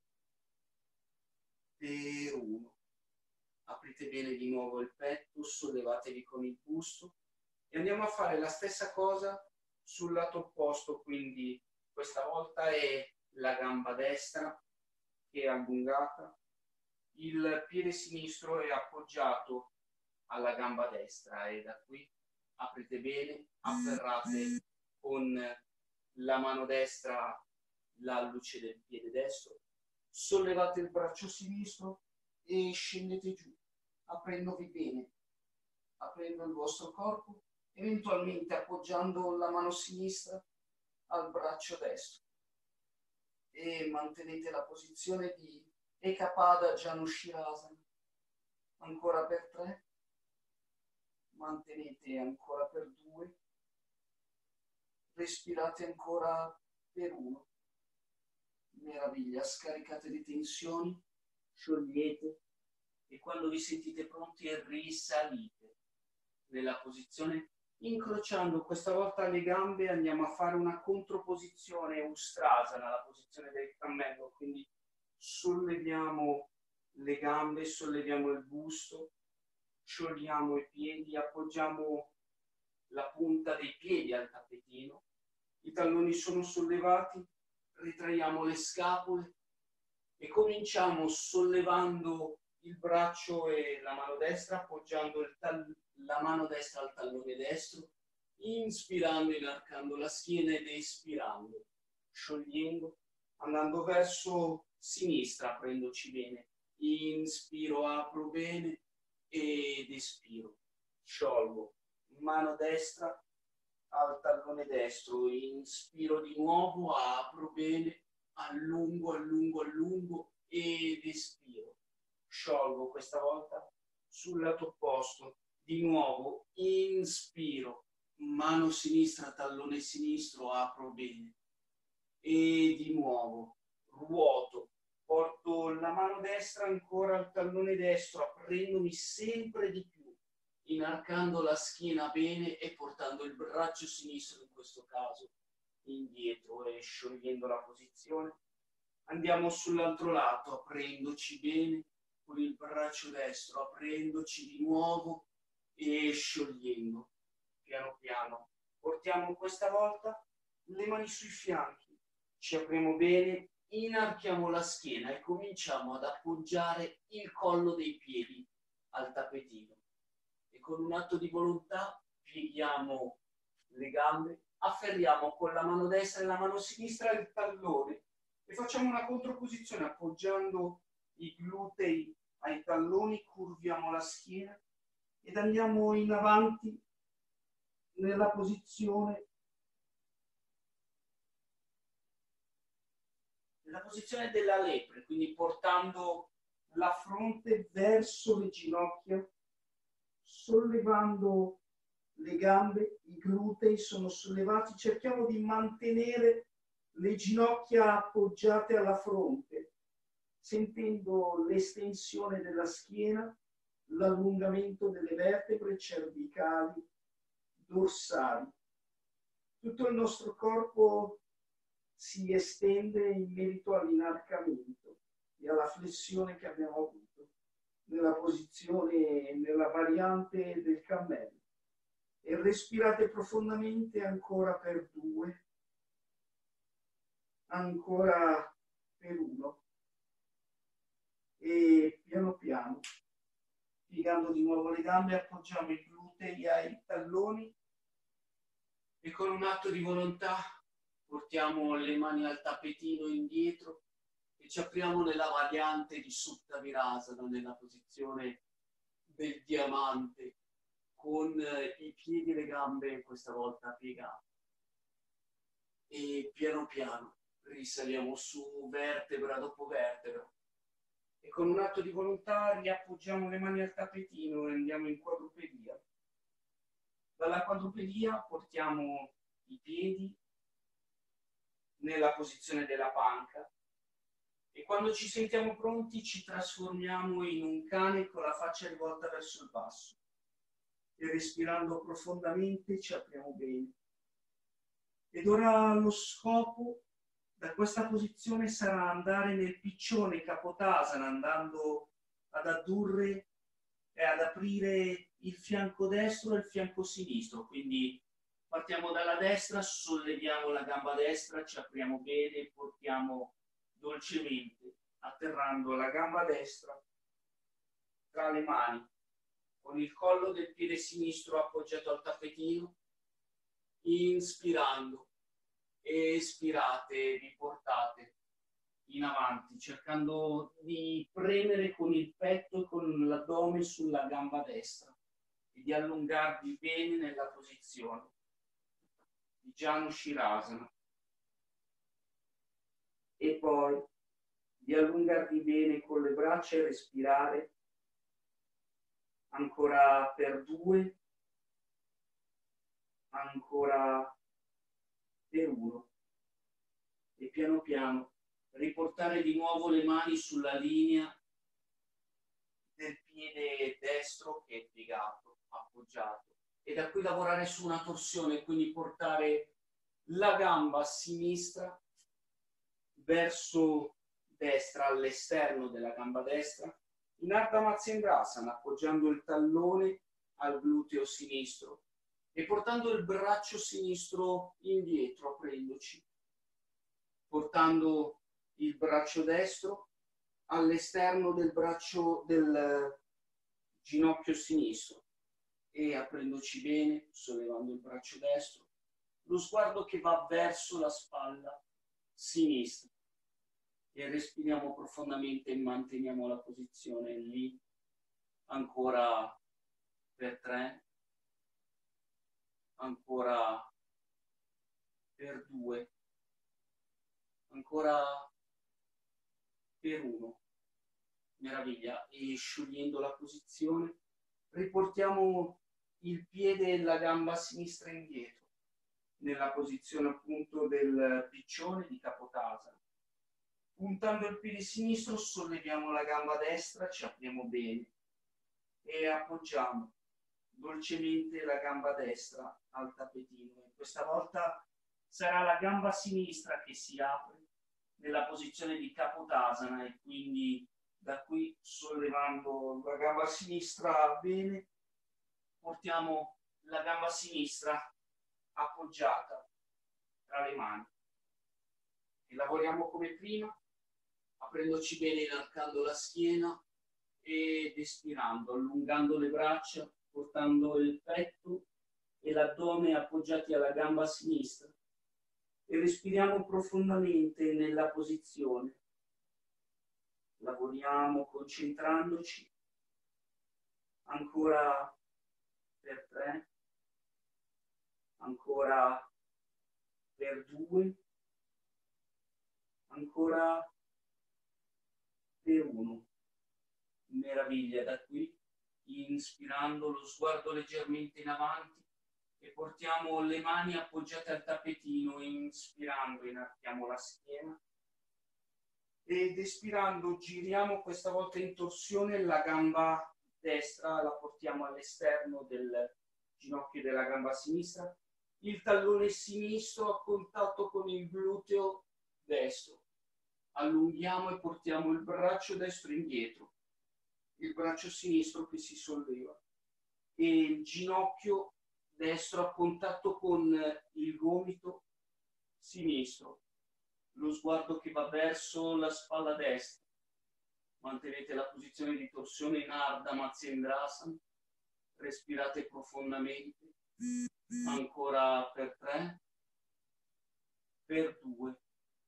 per uno. Aprite bene di nuovo il petto, sollevatevi con il busto e andiamo a fare la stessa cosa sul lato opposto, quindi questa volta è la gamba destra che è allungata, il piede sinistro è appoggiato alla gamba destra e da qui aprite bene, afferrate con la mano destra l'alluce del piede destro, sollevate il braccio sinistro e scendete giù, aprendovi bene, aprendo il vostro corpo, eventualmente appoggiando la mano sinistra al braccio destro e mantenete la posizione di Ekapada Janushirasana. Ancora per tre, mantenete ancora per due, respirate ancora per uno. Meraviglia, scaricate le tensioni, sciogliete e quando vi sentite pronti risalite nella posizione incrociando questa volta le gambe. Andiamo a fare una controposizione Ustrasana, la posizione del cammello, quindi solleviamo le gambe, solleviamo il busto, sciogliamo i piedi, appoggiamo la punta dei piedi al tappetino, i talloni sono sollevati, ritraiamo le scapole e cominciamo sollevando il braccio e la mano destra, appoggiando il la mano destra al tallone destro, inspirando, inarcando la schiena ed espirando, sciogliendo, andando verso sinistra, aprendoci bene inspiro, apro bene ed espiro, sciolgo, mano destra al tallone destro, inspiro di nuovo, apro bene, allungo, allungo, allungo ed espiro, sciolgo questa volta sul lato opposto, di nuovo inspiro, mano sinistra, tallone sinistro, apro bene e di nuovo ruoto, porto la mano destra ancora al tallone destro, aprendomi sempre di più, inarcando la schiena bene e portando il braccio sinistro in questo caso indietro e sciogliendo la posizione. Andiamo sull'altro lato, aprendoci bene con il braccio destro, aprendoci di nuovo e sciogliendo piano piano. Portiamo questa volta le mani sui fianchi, ci apriamo bene, inarchiamo la schiena e cominciamo ad appoggiare il collo dei piedi al tappetino. E con un atto di volontà pieghiamo le gambe, afferriamo con la mano destra e la mano sinistra il tallone e facciamo una controposizione appoggiando i glutei ai talloni, curviamo la schiena ed andiamo in avanti nella posizione nella posizione della lepre, quindi portando la fronte verso le ginocchia, sollevando le gambe, i glutei sono sollevati, cerchiamo di mantenere le ginocchia appoggiate alla fronte, sentendo l'estensione della schiena, l'allungamento delle vertebre cervicali, dorsali. Tutto il nostro corpo si estende in merito all'inarcamento e alla flessione che abbiamo avuto nella posizione, nella variante del cammello. E respirate profondamente ancora per due, ancora per uno e piano piano, piegando di nuovo le gambe, appoggiamo i glutei ai talloni e con un atto di volontà portiamo le mani al tappetino indietro e ci apriamo nella variante di Supta Virasana, nella posizione del diamante, con i piedi e le gambe questa volta piegate. E piano piano risaliamo su vertebra dopo vertebra. E con un atto di volontà riappoggiamo le mani al tappetino e andiamo in quadrupedia. Dalla quadrupedia portiamo i piedi nella posizione della panca e quando ci sentiamo pronti ci trasformiamo in un cane con la faccia rivolta verso il basso e respirando profondamente ci apriamo bene. Ed ora lo scopo da questa posizione sarà andare nel piccione Kapotasana, andando ad addurre e ad aprire il fianco destro e il fianco sinistro. Quindi partiamo dalla destra, solleviamo la gamba destra, ci apriamo bene e portiamo dolcemente, atterrando la gamba destra tra le mani, con il collo del piede sinistro appoggiato al tappetino, inspirando, espirate, vi portate in avanti, cercando di premere con il petto e con l'addome sulla gamba destra e di allungarvi bene nella posizione di Janu Shirasana. E poi di allungarvi bene con le braccia e respirare ancora per due, ancora per uno e piano piano riportare di nuovo le mani sulla linea del piede destro che è piegato, appoggiato, e da qui lavorare su una torsione, quindi portare la gamba sinistra verso destra, all'esterno della gamba destra, in Ardha Matsyendrasana, appoggiando il tallone al gluteo sinistro e portando il braccio sinistro indietro, aprendoci, portando il braccio destro all'esterno del braccio del ginocchio sinistro e aprendoci bene, sollevando il braccio destro, lo sguardo che va verso la spalla sinistra e respiriamo profondamente e manteniamo la posizione lì ancora per tre, ancora per due, ancora per uno. Meraviglia. E sciogliendo la posizione riportiamo il piede e la gamba sinistra indietro nella posizione appunto del piccione di Capotasana. Puntando il piede sinistro solleviamo la gamba destra, ci apriamo bene e appoggiamo dolcemente la gamba destra al tappetino. E questa volta sarà la gamba sinistra che si apre nella posizione di Capotasana e quindi da qui, sollevando la gamba sinistra bene, portiamo la gamba sinistra appoggiata tra le mani e lavoriamo come prima, aprendoci bene, inarcando la schiena ed espirando, allungando le braccia, portando il petto e l'addome appoggiati alla gamba sinistra e respiriamo profondamente nella posizione. Lavoriamo concentrandoci ancora per tre, ancora per due, ancora per uno. Meraviglia. Da qui, inspirando, lo sguardo leggermente in avanti e portiamo le mani appoggiate al tappetino, inspirando inarchiamo la schiena ed espirando giriamo questa volta in torsione, la gamba destra la portiamo all'esterno del ginocchio della gamba sinistra, il tallone sinistro a contatto con il gluteo destro, allunghiamo e portiamo il braccio destro indietro, il braccio sinistro che si solleva e il ginocchio destro a contatto con il gomito sinistro, lo sguardo che va verso la spalla destra. Mantenete la posizione di torsione in Ardha Matsyendrasana, respirate profondamente, ancora per tre, per due,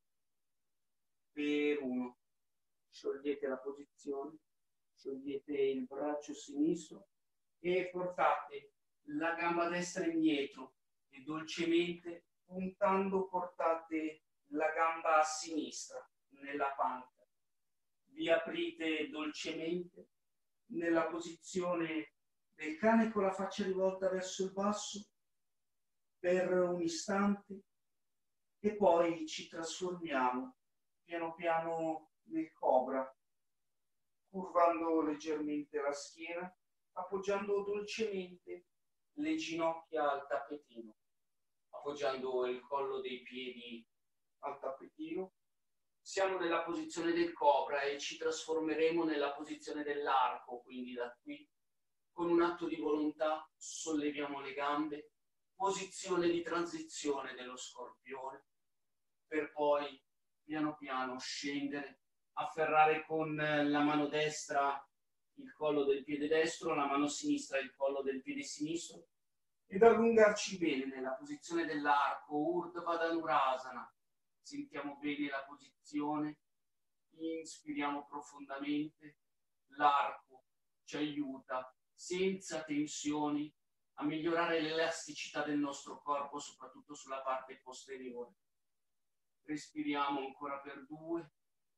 per uno. Sciogliete la posizione, sciogliete il braccio sinistro e portate la gamba destra indietro e dolcemente, puntando, portate la gamba a sinistra nella panca. Vi aprite dolcemente nella posizione del cane con la faccia rivolta verso il basso per un istante e poi ci trasformiamo piano piano nel cobra, curvando leggermente la schiena, appoggiando dolcemente le ginocchia al tappetino, appoggiando il collo dei piedi al tappetino. Siamo nella posizione del cobra e ci trasformeremo nella posizione dell'arco, quindi da qui, con un atto di volontà, solleviamo le gambe, posizione di transizione dello scorpione, per poi piano piano scendere, afferrare con la mano destra il collo del piede destro, la mano sinistra il collo del piede sinistro ed allungarci bene nella posizione dell'arco, Urdhva Dhanurasana. Sentiamo bene la posizione, inspiriamo profondamente, l'arco ci aiuta senza tensioni a migliorare l'elasticità del nostro corpo, soprattutto sulla parte posteriore. Respiriamo ancora per due,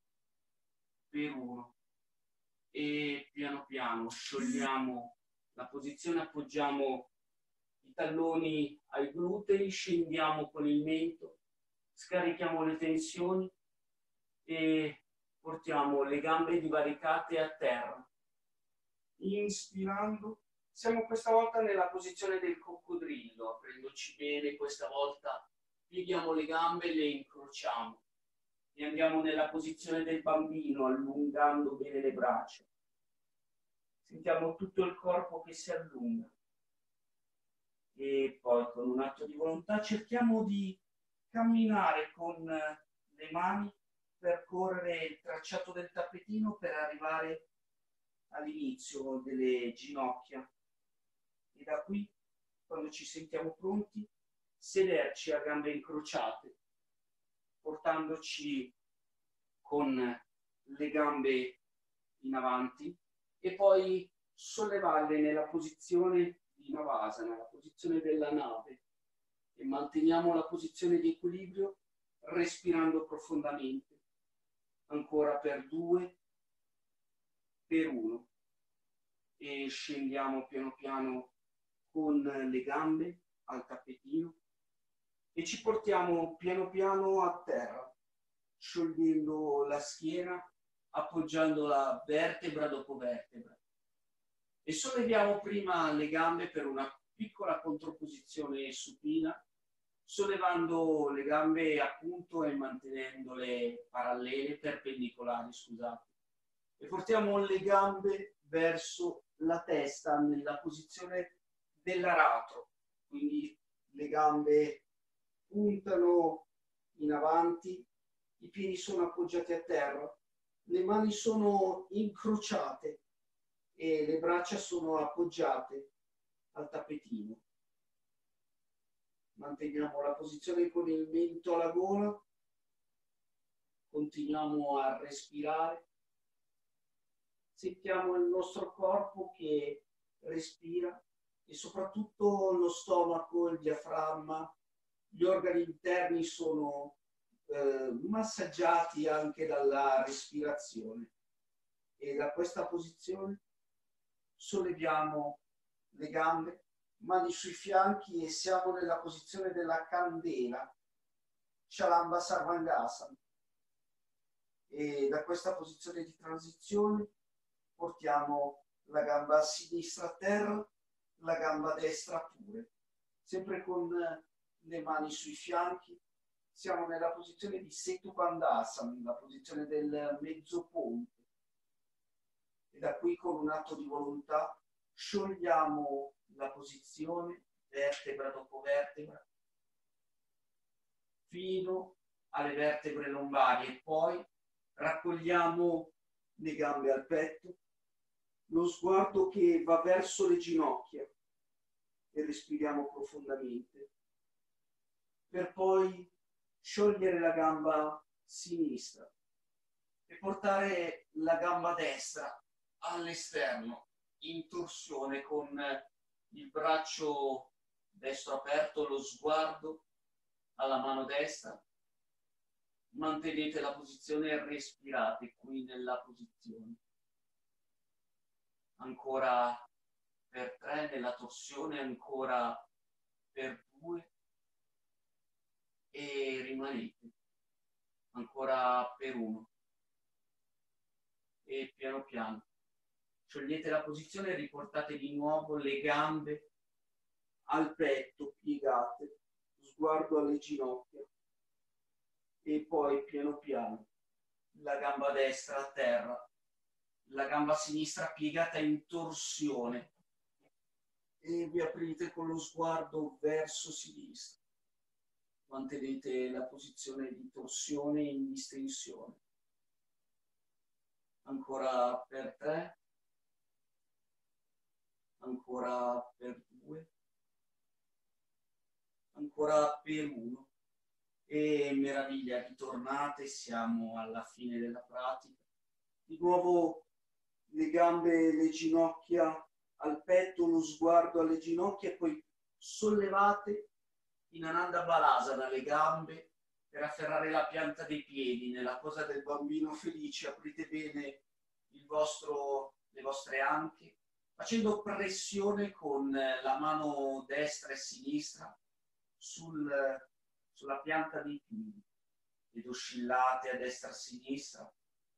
per uno e piano piano sciogliamo la posizione, appoggiamo i talloni ai glutei, scendiamo con il mento, scarichiamo le tensioni e portiamo le gambe divaricate a terra. Inspirando, siamo questa volta nella posizione del coccodrillo, aprendoci bene, questa volta pieghiamo le gambe, le incrociamo e andiamo nella posizione del bambino, allungando bene le braccia. Sentiamo tutto il corpo che si allunga e poi con un atto di volontà cerchiamo di camminare con le mani, percorrere il tracciato del tappetino per arrivare all'inizio delle ginocchia e da qui, quando ci sentiamo pronti, sederci a gambe incrociate, portandoci con le gambe in avanti e poi sollevarle nella posizione di Navasana, nella posizione della nave, e manteniamo la posizione di equilibrio respirando profondamente. Ancora per due, per uno, e scendiamo piano piano con le gambe al tappetino e ci portiamo piano piano a terra, sciogliendo la schiena, appoggiandola vertebra dopo vertebra, e solleviamo prima le gambe per una piccola controposizione supina, sollevando le gambe appunto e mantenendole parallele, perpendicolari, scusate, e portiamo le gambe verso la testa nella posizione dell'aratro, quindi le gambe puntano in avanti, i piedi sono appoggiati a terra, le mani sono incrociate e le braccia sono appoggiate al tappetino. Manteniamo la posizione con il mento alla gola, continuiamo a respirare, sentiamo il nostro corpo che respira e soprattutto lo stomaco, il diaframma, gli organi interni sono eh, massaggiati anche dalla respirazione, e da questa posizione solleviamo le gambe, mani sui fianchi, e siamo nella posizione della candela, Shalamba Sarvangasana, e da questa posizione di transizione portiamo la gamba sinistra a terra, la gamba destra pure, sempre con le mani sui fianchi. Siamo nella posizione di Setu Bandhasana, la posizione del mezzo ponte, e da qui con un atto di volontà sciogliamo la posizione vertebra dopo vertebra fino alle vertebre lombari, e poi raccogliamo le gambe al petto, lo sguardo che va verso le ginocchia, e respiriamo profondamente, per poi sciogliere la gamba sinistra e portare la gamba destra all'esterno in torsione, con il braccio destro aperto, lo sguardo alla mano destra. Mantenete la posizione e respirate qui nella posizione. Ancora per tre nella torsione, ancora per due, e rimanete. Ancora per uno, e piano piano sciogliete la posizione e riportate di nuovo le gambe al petto piegate, sguardo alle ginocchia, e poi piano piano la gamba destra a terra, la gamba sinistra piegata in torsione, e vi aprite con lo sguardo verso sinistra. Mantenete la posizione di torsione in distensione. Ancora per tre, ancora per due, ancora per uno, e meraviglia, ritornate, siamo alla fine della pratica. Di nuovo le gambe, le ginocchia al petto, lo sguardo alle ginocchia, e poi sollevate in Ananda Balasana le gambe per afferrare la pianta dei piedi nella posa del bambino felice. Aprite bene il vostro, le vostre anche, facendo pressione con la mano destra e sinistra sul, sulla pianta dei piedi, ed oscillate a destra e a sinistra.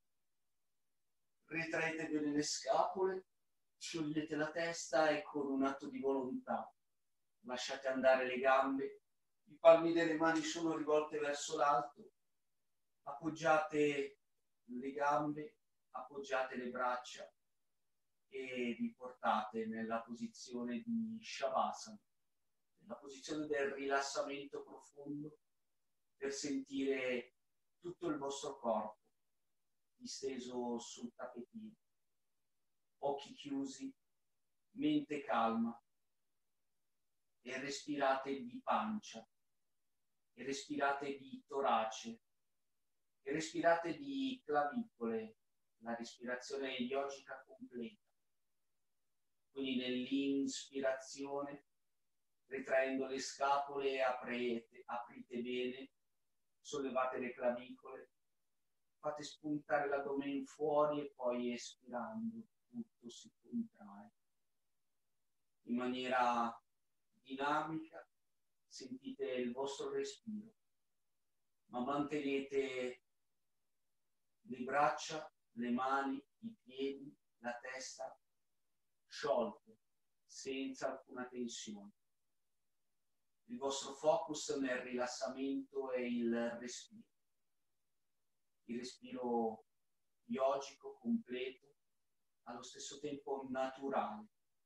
Ritraete bene le scapole, sciogliete la testa, e con un atto di volontà lasciate andare le gambe. I palmi delle mani sono rivolte verso l'alto, appoggiate le gambe, appoggiate le braccia, e vi portate nella posizione di Shavasana, nella posizione del rilassamento profondo, per sentire tutto il vostro corpo disteso sul tappetino, occhi chiusi, mente calma, e respirate di pancia, e respirate di torace, e respirate di clavicole, la respirazione yogica completa. Quindi nell'inspirazione, ritraendo le scapole, aprite, aprite bene, sollevate le clavicole, fate spuntare l'addome fuori e poi espirando tutto si contrae. In maniera dinamica sentite il vostro respiro, ma mantenete le braccia, le mani, i piedi, la testa sciolte, senza alcuna tensione. Il vostro focus nel rilassamento e il respiro. Il respiro yogico completo, allo stesso tempo naturale.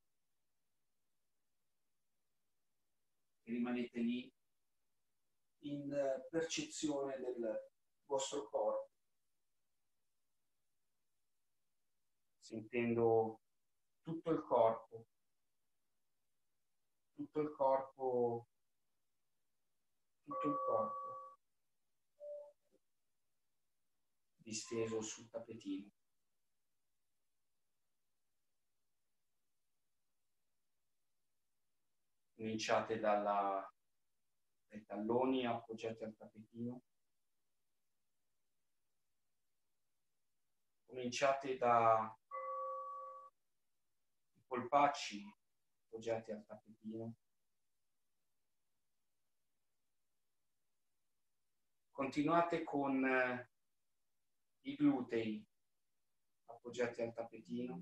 E rimanete lì in percezione del vostro corpo, sentendo tutto il corpo, tutto il corpo, tutto il corpo disteso sul tappetino. Cominciate dalla, dai talloni appoggiati al tappetino. Cominciate dai polpacci appoggiati al tappetino. Continuate con eh, i glutei appoggiati al tappetino.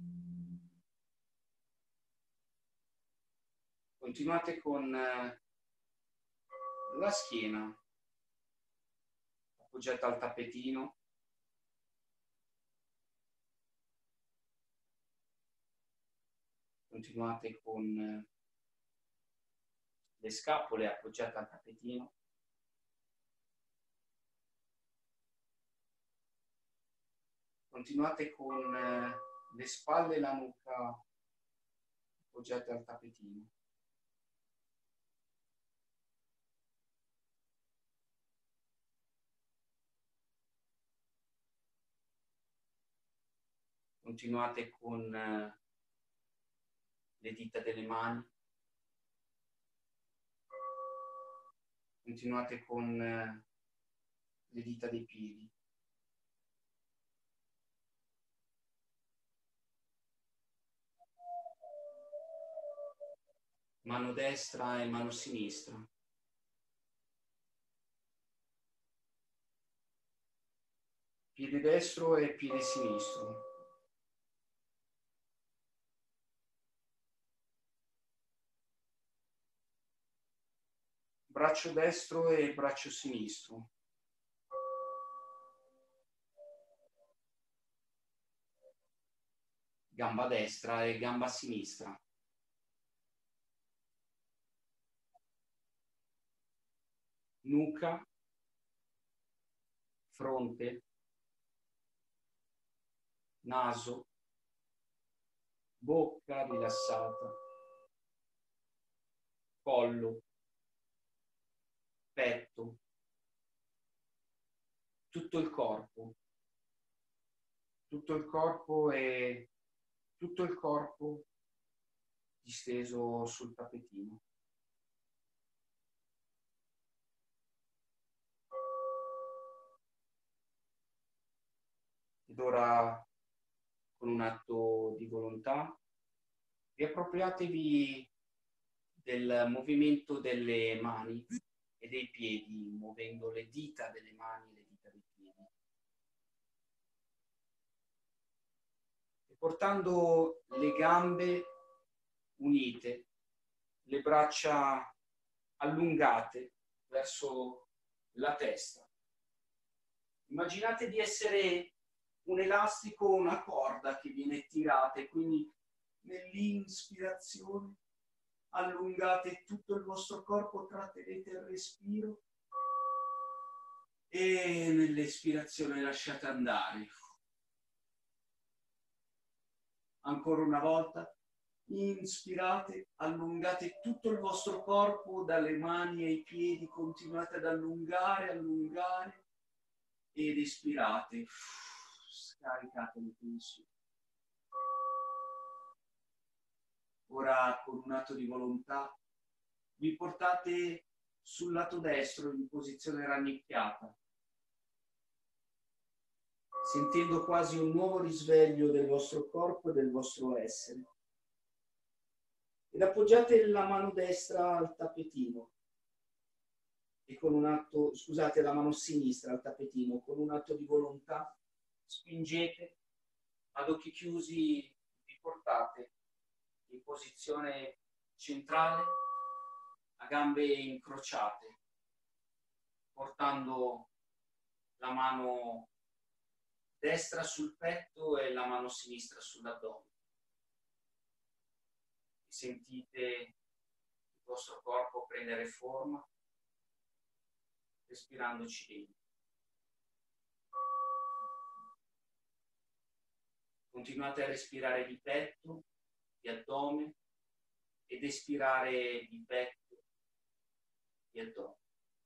Continuate con eh, la schiena appoggiata al tappetino. Continuate con eh, le scapole appoggiate al tappetino. Continuate con eh, le spalle e la nuca appoggiate al tappetino. Continuate con eh, le dita delle mani. Continuate con eh, le dita dei piedi. Mano destra e mano sinistra. Piede destro e piede sinistro. Braccio destro e braccio sinistro. Gamba destra e gamba sinistra. Nuca, fronte, naso, bocca rilassata, collo, petto, tutto il corpo, tutto il corpo e tutto il corpo disteso sul tappetino. Ed ora, con un atto di volontà, riappropriatevi del movimento delle mani e dei piedi, muovendo le dita delle mani e le dita dei piedi. E portando le gambe unite, le braccia allungate verso la testa. Immaginate di essere un elastico o una corda che viene tirata e quindi nell'inspirazione allungate tutto il vostro corpo, trattenete il respiro e nell'espirazione lasciate andare. Ancora una volta, inspirate, allungate tutto il vostro corpo dalle mani ai piedi, continuate ad allungare, allungare. ed espirate, scaricate le tensioni. Ora, con un atto di volontà, vi portate sul lato destro in posizione rannicchiata, sentendo quasi un nuovo risveglio del vostro corpo e del vostro essere. Ed appoggiate la mano destra al tappetino e con un atto, scusate, la mano sinistra al tappetino, con un atto di volontà spingete, ad occhi chiusi vi portate in posizione centrale, a gambe incrociate, portando la mano destra sul petto e la mano sinistra sull'addome. Sentite il vostro corpo prendere forma, respirandoci dentro. Continuate a respirare di petto, di addome ed espirare di petto, di addome.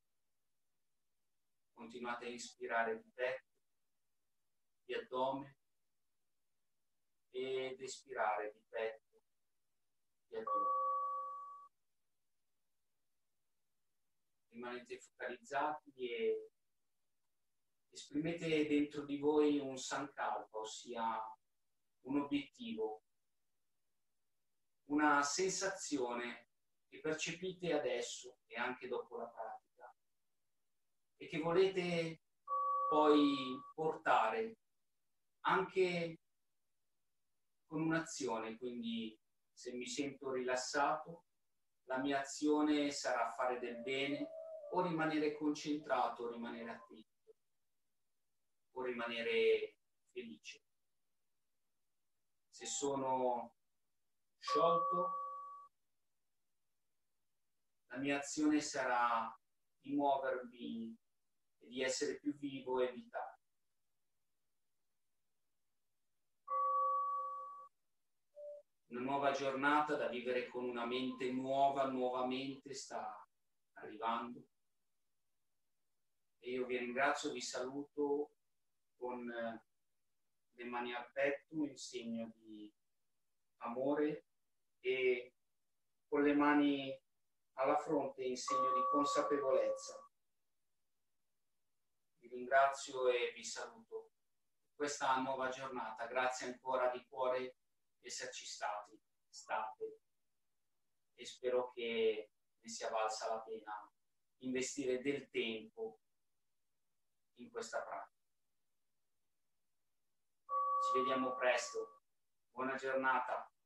Continuate a inspirare di petto, di addome ed espirare di petto, di addome. Rimanete focalizzati e esprimete dentro di voi un sankalpa, ossia un obiettivo, una sensazione che percepite adesso e anche dopo la pratica e che volete poi portare anche con un'azione. Quindi se mi sento rilassato, la mia azione sarà fare del bene o rimanere concentrato, o rimanere attento, o rimanere felice. Se sono sciolto, la mia azione sarà di muovermi e di essere più vivo e vitale. Una nuova giornata da vivere con una mente nuova, nuovamente sta arrivando. E io vi ringrazio, vi saluto con le mani al petto in segno di amore e con le mani alla fronte in segno di consapevolezza. Vi ringrazio e vi saluto per questa nuova giornata. Grazie ancora di cuore di esserci stati, state, e spero che ne sia valsa la pena investire del tempo in questa pratica. Ci vediamo presto. Buona giornata.